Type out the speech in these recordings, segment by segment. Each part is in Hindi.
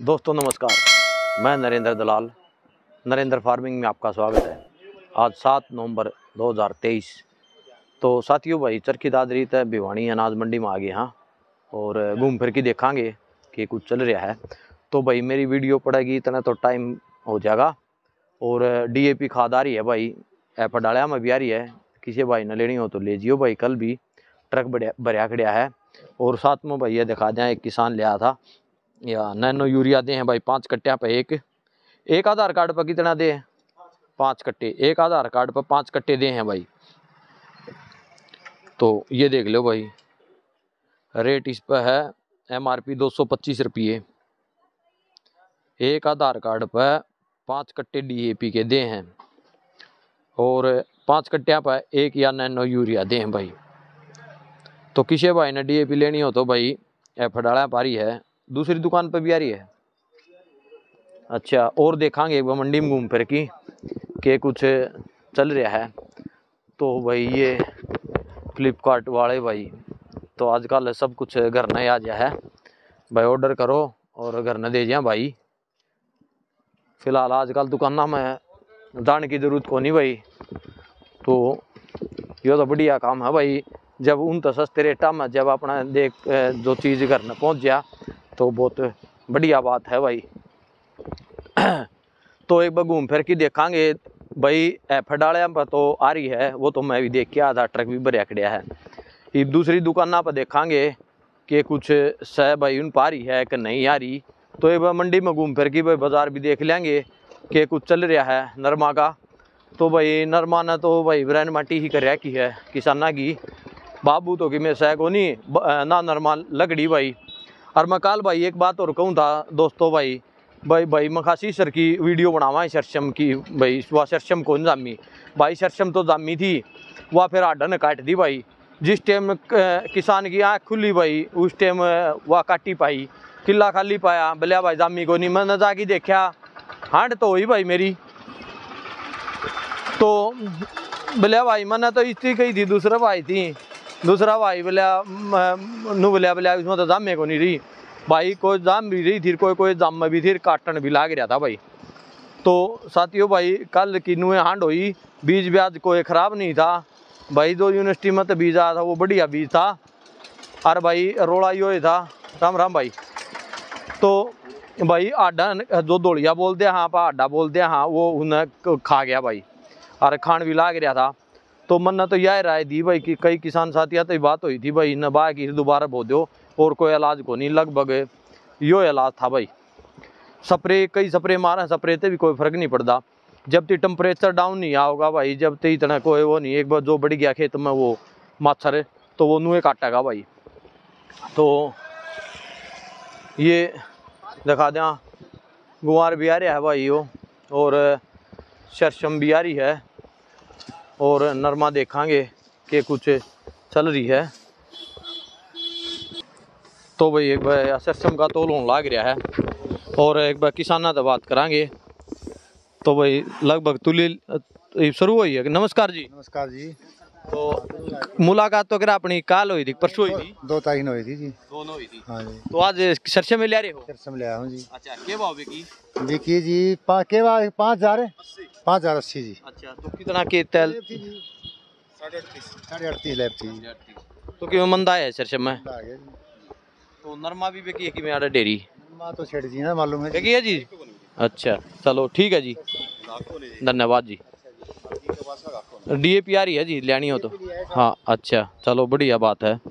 दोस्तों नमस्कार, मैं नरेंद्र दलाल, नरेंद्र फार्मिंग में आपका स्वागत है। आज 7 नवंबर 2023। तो साथियों भाई चरखी दादरी तय भिवानी अनाज मंडी में आ गए हाँ, और घूम फिर के देखांगे कि कुछ चल रहा है। तो भाई मेरी वीडियो पड़ेगी इतना तो टाइम हो जाएगा। और DAP खाद आ रही है भाई, एफ डालिया में भी आ रही है। किसी भाई ने लेनी हो तो ले जियो भाई, कल भी ट्रक भरिया खड़िया है। और साथ में भाई ये दिखा दें, एक किसान ले आया था या नैनो यूरिया दे हैं भाई 5 कट्टिया पे एक आधार कार्ड पर कितना दे? 5 कट्टे। एक आधार कार्ड पर 5 कट्टे दे हैं भाई। तो ये देख लो भाई, रेट इस पर है MRP 225 रुपये। एक आधार कार्ड पर 5 कट्टे DAP के दे हैं और 5 कट्टिया पर एक या नैनो यूरिया दे हैं भाई। तो किसी भाई ने DAP लेनी हो तो भाई एफ डाला पारी है, दूसरी दुकान पर भी आ रही है। अच्छा, और देखांगे एक बार मंडी में घूम फिर के कुछ चल रहा है। तो भाई ये फ्लिपकार्ट वाले भाई तो आजकल सब कुछ घर न आ जाए है भाई, ऑर्डर करो और घर न दे जाए भाई। फिलहाल आजकल दुकाना में जाने की जरूरत को नहीं भाई। तो ये तो बढ़िया काम है भाई, जब उन तो सस्ते रेटा में जब अपना देख जो चीज़ घर न पहुँच गया तो बहुत बढ़िया बात है भाई। तो एक बार घूम फिर के देखांगे भाई। एफ डालिया पर तो आ रही है, वो तो मैं भी देख के आया था, ट्रक भी भरिया खड़िया है। ये दूसरी दुकाना पर देखांगे कि कुछ सह भाई उन पर आ रही है कि नहीं आ रही। तो एक बार मंडी में घूम फिर के भाई बाजार भी देख लेंगे कि कुछ चल रहा है नरमा का। तो भाई नरमा ने तो भाई ब्रैन माटी ही कर रखी है किसाना की, बाबू तो कि मैं सह को नहीं ना नरमा लगड़ी भाई। और मैं कल भाई एक बात और कहूँ था दोस्तों भाई मखासी सर की वीडियो बनावा है सरसम की भाई। वह सरसम कौन जामी भाई, सरसम तो जामी थी, वह फिर आडन काट दी भाई। जिस टाइम किसान की आँख खुली भाई उस टाइम वह काटी पाई, किला खाली पाया बलिया भाई जामी को नहीं। मैंने जाके देखा हांड तो हुई भाई मेरी, तो बलिया भाई मैंने तो इतनी कही थी, दूसरा भाई थी, दूसरा भाई बलिया बलिया इसमें तो जामे को नहीं रही भाई। कोई जाम भी रही थी, कोई जाम में भी थी, काटन भी लाग रहा था भाई। तो साथियों भाई कल की नुए हांड हुई, बीज ब्याज कोई ख़राब नहीं था भाई। जो यूनिवर्सिटी में तो बीज आया था वो बढ़िया बीज था। और भाई रोड़ा यो था, राम राम भाई। तो भाई आडा जो दौड़िया बोलते हाँ पा आडा बोलते हाँ, वो उन्हें खा गया भाई और खान भी लाग रहा था। तो मन तो यह राय दी भाई कि कई किसान साथिया तो बात हुई थी भाई न बा की दोबारा बो दो और कोई इलाज को नहीं, लगभग यो इलाज था भाई। स्प्रे कई स्प्रे मारा, स्प्रे से भी कोई फर्क नहीं पड़ता जब तक टेम्परेचर डाउन नहीं आओगा भाई। जब तक इतना कोई वो नहीं, एक बार जो बढ़ गया खेत में वो मच्छर तो वो नुए काटेगा भाई। तो ये दिखा दें, गुआर भी आ रहा है भाई वो, और सरसम भी आ रही है, और नरमा देखांगे कि कुछ चल रही है। तो भाई एक बार सरसम का तोल होने लग रहा है और एक बार किसाना से बात करांगे। तो भाई लगभग तुली शुरू हुई है। नमस्कार जी। नमस्कार जी। तो मुलाकात तो करा अपनी काल हुई थी, परसों हुई थी, 2 तारीख हुई थी जी। दोनों हुई थी। हाँ जी। तो आज सरसम में ले रहे हो? सरसम ले आया हूँ जी। अच्छा, के भाव बिकी? बिकी जी 5,080 जी। अच्छा, तो कितना के तेल? 38.5 लैब थी। तो क्यों मंदा है सरसम में? आ गया जी। तो नरमा भी बिकी है कि मैं आड़ा डेरी माँ तो छेड़ जी ना मालूम है जी। बिकी है जी। अच्छा चलो ठीक है जी, धन्यवाद जी। DAP आ रही है जी, लेनी हो तो? हाँ अच्छा चलो बढ़िया बात है।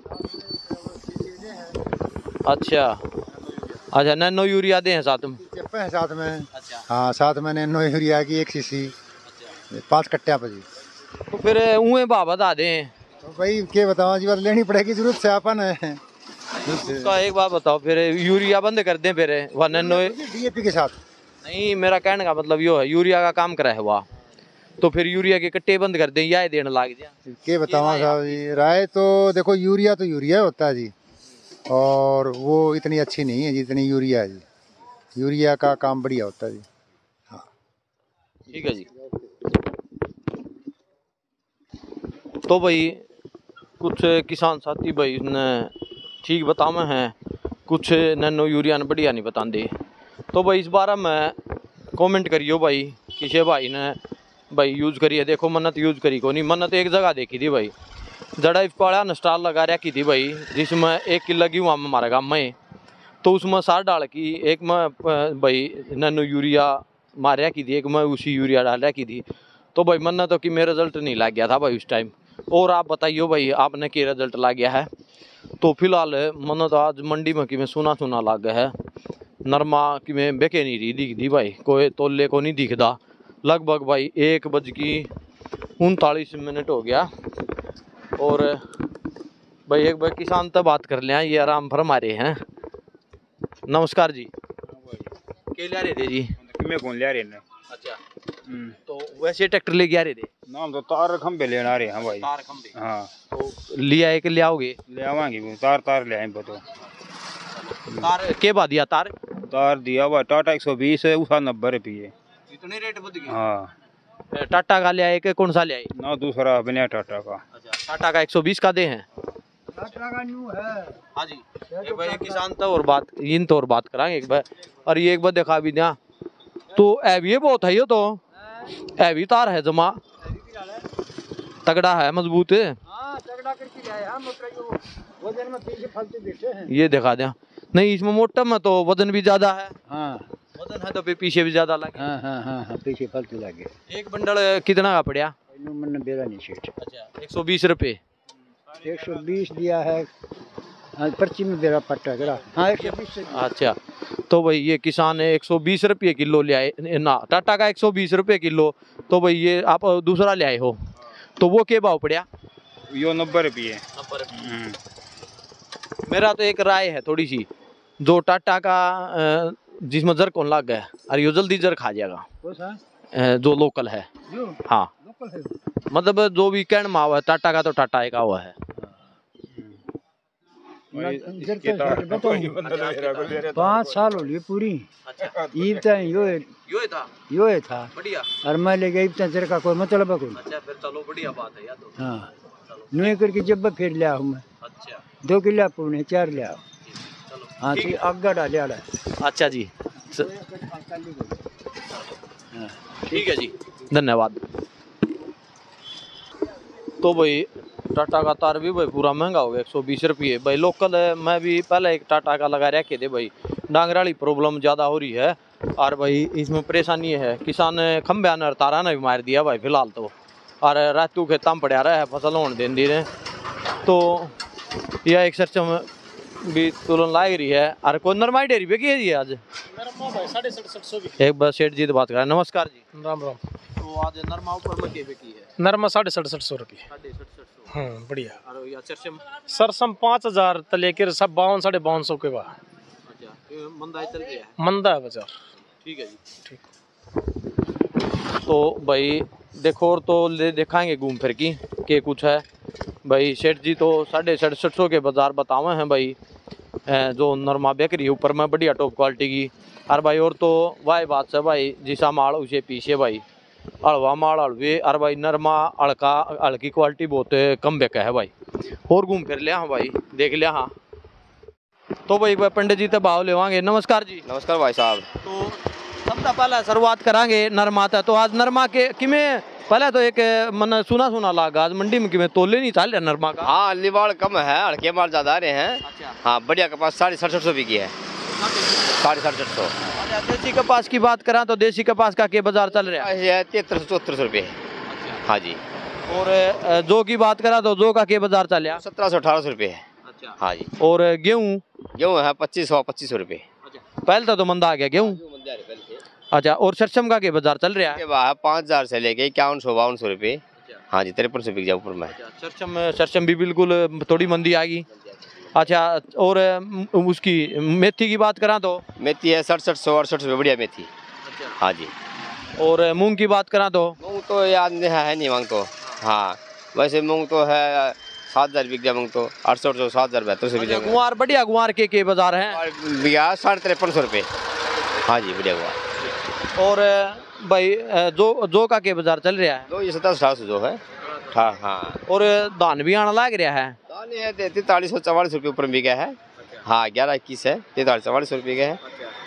अच्छा अच्छा, नैनो यूरिया दे हैं साथ में? चप्पे हैं साथ में। अच्छा हाँ साथ में नैनो यूरिया की 1 सीसी 5 कट्टिया पर जी। तो फिर उहे भाव बता दें। तो भाई क्या बताओ जी, बात लेनी पड़ेगी, जरूरत से अपन है। उसका एक बात बताओ, फिर यूरिया बंद कर दें फिर वह नैनो? DAP के साथ नहीं, मेरा कहने का मतलब यो है यूरिया का काम करा है वह, तो फिर यूरिया के कट्टे बंद कर दें या देने लग जाए। क्या बताओ साहब जी, राय तो देखो यूरिया तो यूरिया होता है जी, और वो इतनी अच्छी नहीं है जितनी यूरिया है जी। यूरिया का काम बढ़िया होता है जी। हाँ ठीक है जी। तो भाई कुछ किसान साथी भाई ने ठीक बतावे हैं, कुछ नैनो यूरिया ने बढ़िया नहीं बताते। तो भाई इस बारे में कमेंट करियो भाई, किसी भाई ने भाई यूज़ करिए। देखो मन्नत यूज़ करी को नहीं, मन्नत एक जगह देखी थी भाई, जड़ा इफाड़ा ने स्टाल लगा रखी थी भाई, जिसमें 1 किलो लगी हुआ हमारे गाँव में, तो उसमें 7 डाल की, एक में भाई नैनो यूरिया मार रखी थी, एक में उसी यूरिया डाल रखी थी। तो भाई मन्नत तो कि मेरा रिजल्ट नहीं लग गया था भाई उस टाइम। और आप बताइयो भाई आपने क्या रिजल्ट लग गया है। तो फिलहाल मन्नत आज मंडी में कि मैं सुना लग गया है, नरमा कि मैं बेके नहीं रही दिखती भाई, कोई तोले को नहीं दिखता। लगभग भाई 1:39 हो गया। और भाई एक बार किसान तो बात कर लिया, ये आराम फरमा रहे हैं। नमस्कार जी, क्या ले रहे थे जी? मैं कौन ले रहे हैं? अच्छा, तो वैसे ट्रैक्टर लेके आ रहे थे? नाम तो तार खंबे लेने आ रहे हैं भाई। तार खंबे? हाँ, तो लिया है कि ले आओगे? ले आवांगे वो तार ले आएंगे तो। तार के बाद दिया तार? तार दिया हुआ टाटा 120 है, उसका 90 रुपये। इतने रेट बढ़ गए? हाँ, टाटा का ले आए कि कौन सा ले आए? ना दूसरा बिना टाटा का। अच्छा, टाटा का 120 का दे हैं? टाटा का न्यू है। हाँ जी, एक बार किसान तो और बात इन तो और बात कराएंगे एक बार। और ये एक बार दिखा भी दिया तो हैवी बहुत है, ये तो हैवी तार है, जमा तगड़ा है, मजबूत है। हाँ, तगड़ा करके लाए हम, वजन में पीछे फलते बैठे हैं। ये दिखा दिया नहीं, इसमें मोटा में तो वजन भी ज्यादा है। हाँ, वजन है तो फिर पीछे भी ज्यादा लगे। हाँ हाँ हाँ हाँ, पीछे फलते लगे। एक बंडल कितना का पड़ा? मन बेरा नहीं सेठ। अच्छा, 120 रुपये। 120 दिया है। हाँ, पर्ची में बेरा पट्टा जरा। हाँ, 120 से। अच्छा, तो भाई ये किसान 120 रुपये किलो ले आए ना, टाटा का 120 रुपये किलो। तो भाई ये आप दूसरा ले आए हो, तो वो क्या भाव पड़ा? यो 90 रुपये। मेरा तो एक राय है थोड़ी सी, जो टाटा का जिसमें जर कौन लग गया और ये जल्दी जर खा जाएगा, जो लोकल है। हाँ, लोकल है। मतलब जो भी कहने में हुआ है, टाटा का तो टाटा का हुआ है। 5 साल हो लिए पूरी। अच्छा, यो था बढ़िया। और मैं ले गई जर का कोई मतलब है कोई। अच्छा, फिर चलो बढ़िया बात है यार तो। हाँ, नुए करके जब फिर लिया हूँ मैं। अच्छा, 2 किलो पूरे 4 लिया। चलो हाँ, ठीक तो आगा डालिया है। अच्छा जी, ठीक है जी, धन्यवाद। तो भाई टाटा का तार भी भाई पूरा महंगा हो गया, 120 रुपये भाई। लोकल है, मैं भी पहले एक टाटा का लगा रखे थे भाई, डांगराली प्रॉब्लम ज़्यादा हो रही है और भाई इसमें परेशानी है। किसान खंभे ने तारा ने भी मार दिया भाई फिलहाल तो, और रातू खेतों में पड़ा रहा है, फसल होने दें दी रहे। तो यह एक सरचम भी तुलन लाग रही है। और कोई नरमाई डेयरी पे की है जी आज? 750 एक बार सेठ जी तो बात करें। नमस्कार जी। राम राम। तो आज नरमा ऊपर में की है? नरमा 6750 रुपये। 6750। हाँ, बढ़िया। और या चरचम? सरसम 5000 तो लेकर सब 52 5250 के बाद। अच्छा, ये मंदा चल रही है? मंदा है बाजार। ठीक है जी, ठीक। तो भाई देखो, और तो ले देखाएंगे घूम फिर की के कुछ है भाई। सेठ जी तो 6750 के बाजार बतावे हैं भाई, जो नरमा बेकरी ऊपर में बढ़िया टॉप क्वालिटी की। और भाई और तो वाह बात है भाई, जिसा माल उसे पीछे भाई, हलवा माल हलवे। और भाई नरमा हल्का हल्की क्वालिटी बहुत कम बेका है भाई। और घूम फिर लिया हाँ भाई, देख लिया हाँ। तो भाई एक बार पंडित जी तो भाव लेवांगे। नमस्कार जी। नमस्कार भाई साहब। तो सबसे पहले शुरुआत करांगे नरमा था। तो आज नरमा के किमें पहले तो एक मन सुना लगा, आज मंडी में किमें तोले नहीं चल रहा नरमा का? हाँ, लिवाड़ कम है, हल्के माल ज्यादा आ रहे हैं। अच्छा। हाँ, बढ़िया कपास 6750 बिकी है। 6750। अच्छा, देसी कपास की बात करा तो देसी कपास का के बाजार चल रहा है? 7300-7400 रुपये। हाँ जी। और जो की बात करा तो जो का के बाजार चल रहा? 1700-1800 रुपये है। अच्छा। हाँ जी। और गेहूँ? गेहूँ है 2500-2500 रुपये। पहले तो मंदा आ गया गेहूँ। अच्छा, और सरसम का के बाजार चल रहा है? 5000 से लेके 5100-5200 रुपये। हाँ जी, 5300 बिक जाए ऊपर में। सरसम भी बिल्कुल थोड़ी मंदी आ गई। अच्छा, और उसकी मेथी की बात करा तो? मेथी है 6700-6800 रुपये, बढ़िया मेथी। हाँ जी। और मूंग की बात करा तो? मूंग तो याद नहीं है नहीं मूंग तो। हाँ, वैसे मूंग तो है 7000 बिक जाए मूंग तो, 6800 7000 7200 बिक जाए। गुआर बढ़िया, गुआर के बाजार हैं? बिका 5350 रुपये। हाँ जी, बढ़िया गुआर। और भाई जो का के बाजार चल रहा है? तो ये 1700 जो है। हाँ हाँ। और धान भी आना लग रहा है? धान है 4344 रुपये ऊपर बिका है। हाँ, 11-21 है, 4344 रुपये का है।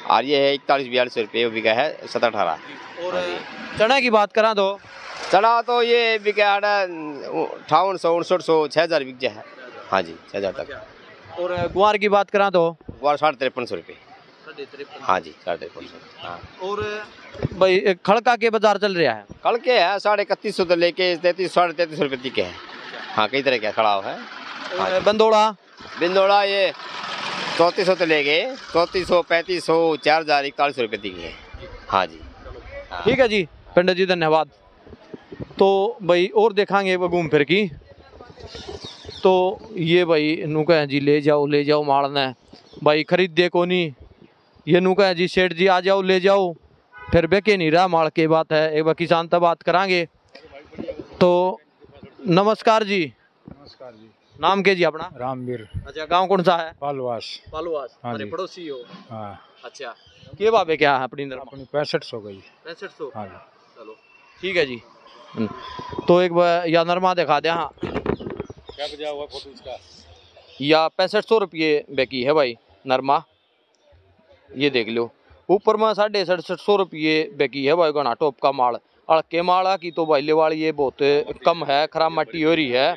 और ये है 41-42 रुपये बिका है 17-18। और चना की बात करा तो चना तो ये बिका है 5800-5900 6000 बिक जाए। हाँ जी 6000 तक। और गुआर की बात करा तो गुआर 5350 रुपये। हाँ जी 5350। हाँ। और भाई खड़का के बाजार चल रहा है, कल के है 3150 तो लेके 3300-3350 रुपये तक के है। हाँ कई तरह का खड़ा है। और बंदोड़ा बिंदोड़ा ये 3400 तो लेके 3400 3500 4000 41 रुपये तक है। हाँ जी ठीक है जी पंडित जी धन्यवाद। तो भाई और देखांगे वो घूम फिर की। तो ये भाई नू कहे जी ले जाओ मालना भाई खरीद दे को नहीं, ये नू कहे जी सेठ जी आ जाओ ले जाओ, फिर बेके नहीं रहा माल के बात है। एक बार किसान तब बात करांगे। तो नमस्कार जी। नमस्कार जी। नाम के जी अपना? रामवीर। अच्छा गांव कौन सा है? पालवास। पालवास। हाँ हमारे जी। पड़ोसी हो। हाँ। अच्छा के बाबे क्या है अपनी नरमा? अपनी 6500 गई। 6500। हाँ जी। चलो ठीक है जी। तो एक बार या नरमा दिखा दे। हाँ क्या बजा हुआ फोटो इसका? या 6500 रुपये बेकी है भाई नरमा, ये देख लो। ऊपर में 6750 रुपये बेकी है भाई घना टॉप का माल। अड़के माला की तो भाई लेवाड़ी ये बहुत कम है, खराब मट्टी हो रही है।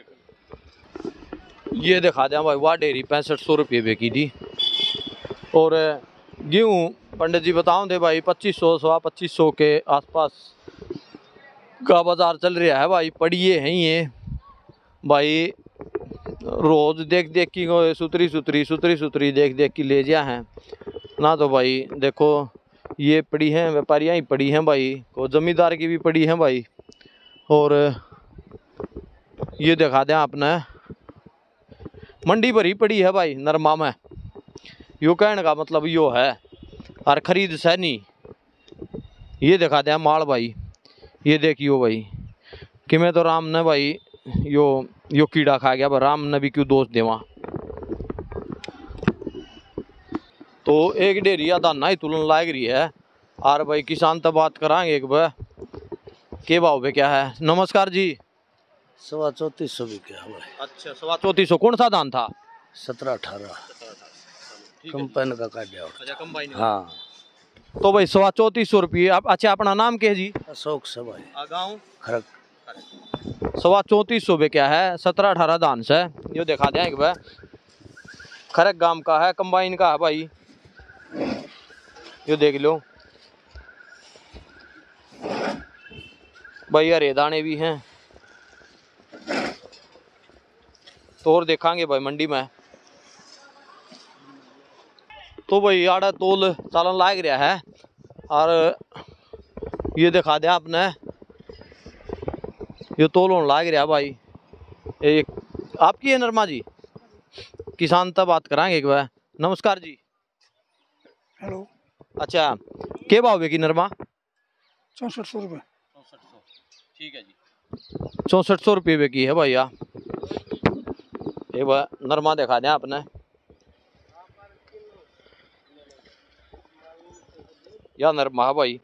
ये दिखा दें भाई वाह डेरी 6500 रुपये बेकी थी। और गेहूँ पंडित जी बताऊँ दे भाई 2500 सवा 2500 के आसपास का बाजार चल रहा है भाई। पड़िए हैं ये भाई रोज देख देख की सुतरी देख देख की ले जा हैं ना। तो भाई देखो ये पड़ी हैं, व्यापारियाँ ही पड़ी हैं भाई, को जमींदार की भी पड़ी हैं भाई। और ये दिखा दें आपने मंडी भरी पड़ी है भाई नरमा में। यो कहने का मतलब यो है और खरीद से नहीं। ये दिखा दें माल भाई, ये देखियो भाई कि मैं तो राम ने भाई यो कीड़ा खा गया, राम ने भी क्यों दोष देवा। तो एक डेरी दाना ही तुलन लाग रही है। और भाई किसान तो बात कराएंगे एक बार के भाव पे क्या है। नमस्कार जी। 3400 भी क्या हुआ? अच्छा 3400 कौन सा धान था? 17-18 कंपनी का काट दिया। अच्छा कंबाइन। हाँ तो भाई 3400 रुपये। अच्छा अपना नाम क्या है जी? अशोक सभाई गाँव खरक। 3400 पे क्या है 17-18 धान से। ये दिखा दें एक बार खरक गांव का है, कंबाइन का है भाई। ये देख लो भाई, हरे दाने भी हैं। तो और देखांगे भाई मंडी में। तो भाई आड़ा तोल चालन लाग रहा है। और ये दिखा दें आपने ये तोल होने लाग रहा भाई। एक आपकी है नरमा जी? किसान तब बात कराएंगे एक बार। नमस्कार जी। हेलो। अच्छा के भाव है की नरमा? 6400 रुपये। ठीक है जी 6400 रुपये पे की है भैया। एक बार नरमा दिखा दें आपने। या नरमा भाई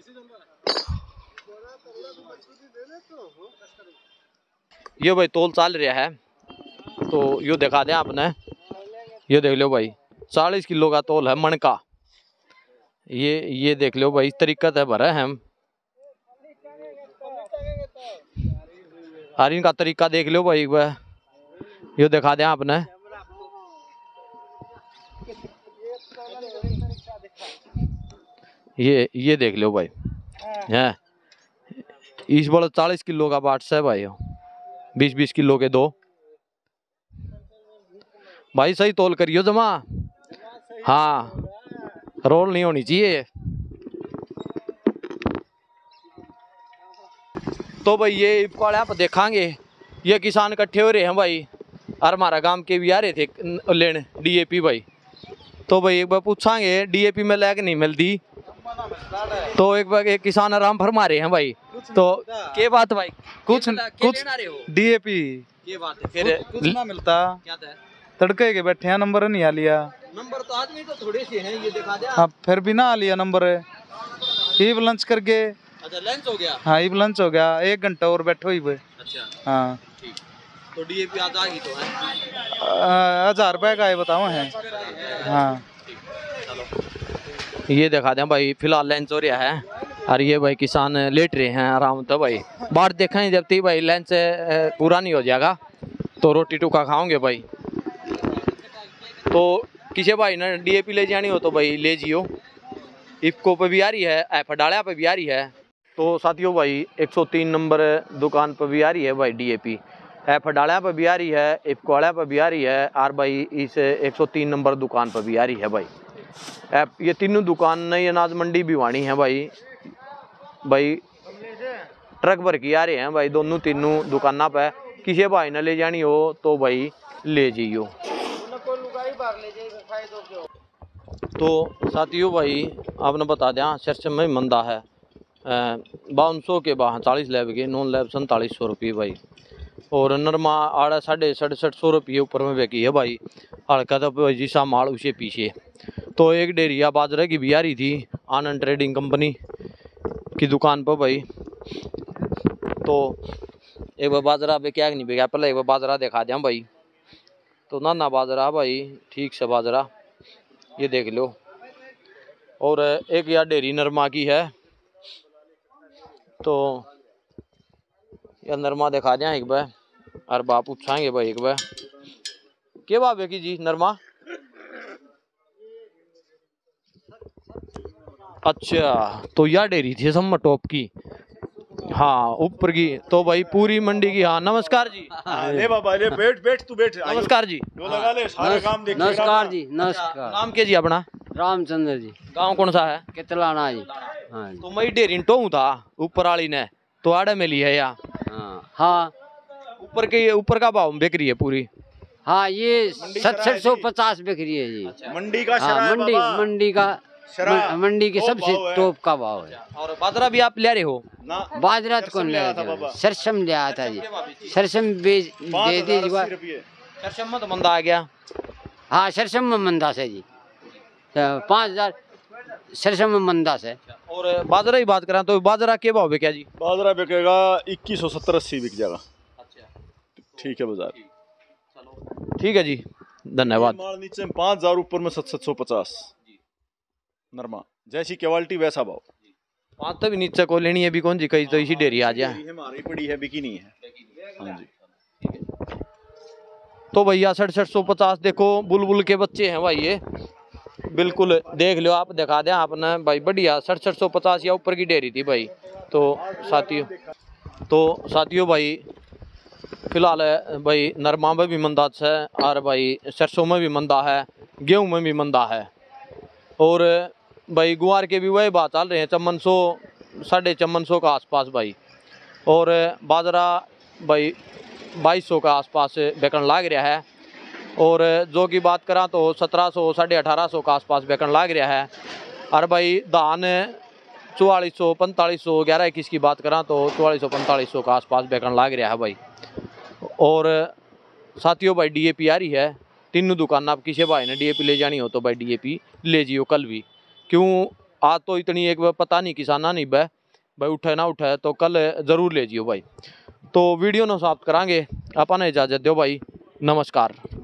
ये भाई तोल चाल रहा है। तो यो दिखा दें आपने, ये देख लो भाई 40 किलो का तोल है मन का। ये देख लो भाई तरीका है भरा है हम। हर इनका तरीका देख लो भाई एक बार। ये दिखा दें आपने। ये देख लो भाई है। इस बड़ा 40 किलो का बाट है भाई, 20-20 किलो के दो भाई। सही तोल करियो जमा। हाँ रोल नहीं होनी चाहिए। तो भाई ये वाले आप देखांगे ये किसान इकट्ठे हो रहे हैं भाई। और हमारा गांव के भी आ रहे थे लेने डीएपी भाई। तो भाई एक बार पूछांगे डीएपी में लैग नहीं मिलती। तो एक बार एक किसान आराम फरमा रहे हैं भाई। तो के बात भाई कुछ डीएपी ये बात है फिर कुछ ना मिलता। क्या था? तड़के के बैठे हैं, नंबर नहीं आ लिया। नंबर तो आदमी तो थोड़े से हैं, ये दिखा दे। हाँ फिर भी ना आ लिया नंबर। ईव लंच करके। अच्छा लंच हो गया। हाँ ईव लंच हो गया, 1 घंटा और बैठो ही। अच्छा हाँ ठीक। तो डीएपी आज आ गई तो है 1000 रुपए का है बताओ है। हाँ चलो ये दिखा दें भाई, फिलहाल लंच हो रहा है और ये भाई किसान लेट रहे हैं आराम तो भाई। बाहर देखें जब तक भाई लंच पूरा नहीं हो जाएगा तो रोटी टुका खाओगे भाई। तो किसी भाई ने DAP ले जानी हो तो भाई ले जियो। इफको पे भी आ रही है, फडाड़ा पे भी आ रही है। तो साथियों भाई 103 नंबर दुकान पर भी आ रही है भाई DAP, फडाड़ा पे भी आ रही है, इफको वाला पे भी आ रही है और भाई इस 103 नंबर दुकान पर भी आ रही है भाई। ये तीनों दुकान नई अनाज मंडी भिवानी है भाई। भाई ट्रक भर के आ रहे हैं भाई दोनों तीनों दुकाना पे। किसी भाई ने ले जानी हो तो भाई ले जाइयो। तो साथियों भाई आपने बता दें सरसम में मंदा है 5200 के 42 लैब के, नॉन लैब 4700 रुपये भाई। और नरमा आड़ा 6750 रुपये ऊपर में बेची है भाई। हल्का तो जिसा माल उसे पीछे। तो एक डेरिया बाजरा की भी आ रही थी आनंद ट्रेडिंग कंपनी की दुकान पर भाई। तो एक बार बाजरा पे क्या नहीं बेचा, पहले एक बार बाजरा दिखा दें भाई। तो ना बाजरा भाई ठीक से बाजरा ये देख लो। और एक यार डेरी नरमा की है तो यार नरमा दिखा दें एक बार और बाप पूछाएंगे भाई एक बार के बाबे की जी नरमा। अच्छा तो यार डेरी थी सब टॉप की, हाँ ऊपर की। तो भाई पूरी मंडी की। हाँ नमस्कार जी। ले बाबा ले बैठ तू बैठ। नमस्कार जी। लगा ले सारे काम देख। नमस्कार जी। नमस्कार। नाम के जी अपना? रामचंद्र जी। गांव कौन सा है? कितलाना जी। हाँ जी। तो मई डेरी टोऊ था ऊपर वाली ने तो आड़े में ली है या? हाँ ऊपर का भाव बिक रही है पूरी? हाँ ये 6750 बिक रही है जी। मंडी का मंडी के सबसे टॉप का भाव है। और बाजरा भी आप ले रहे हो? बाजरा तो कौन ले रहा था? सरसम ले आया था जी। सरसम दे दीजिए। सरसम में तो मंदा आ गया। हाँ सरसम में मंदा से जी 5000 सरसम में मंदा से। और बाजरा ही बात करें तो बाजरा के भाव बिका जी? बाजरा बिकेगा 2170-80 बिक जाएगा। ठीक है बाजार। ठीक है जी धन्यवाद। माल नीचे 5000 ऊपर में 750 नरमा जैसी क्वालिटी वैसा भाव। 5 तो भी नीचे को लेनी है भी कौन जी, कहीं तो इसी डेरी आ जाए। हमारी पड़ी है बिकी नहीं है। हाँ जी। तो भैया 6750 देखो बुलबुल के बच्चे हैं भाई ये बिल्कुल देख लो आप दिखा दें आपने भाई बढ़िया 6750 या ऊपर की डेरी थी भाई। तो साथियों भाई फिलहाल भाई नरमा में भी मंदा है और भाई सरसों में भी मंदा है, गेहूं में भी मंदा है। और भाई गुआर के भी वही बात चल रहे हैं 5400 5400 का आसपास भाई। और बाजरा भाई 2200 का आसपास बेकन लाग रहा है। और जो की बात करा तो 1700 1850 का आसपास बेकन लाग रहा है। और भाई धान 4400 4500 11-21 की बात करा तो 4400 4500 का आसपास बेकन लाग रहा है भाई। और साथियों भाई DAP आ रही है तीनों दुकान। आप किसी भाई ने DAP ले जानी हो तो भाई DAP ले जियो कल भी। क्यों आज तो इतनी एक बार पता नहीं किसाना नहीं भाई उठे ना उठे तो कल ज़रूर ले जियो भाई। तो वीडियो न समाप्त करांगे, अपन इजाज़त दो भाई, नमस्कार।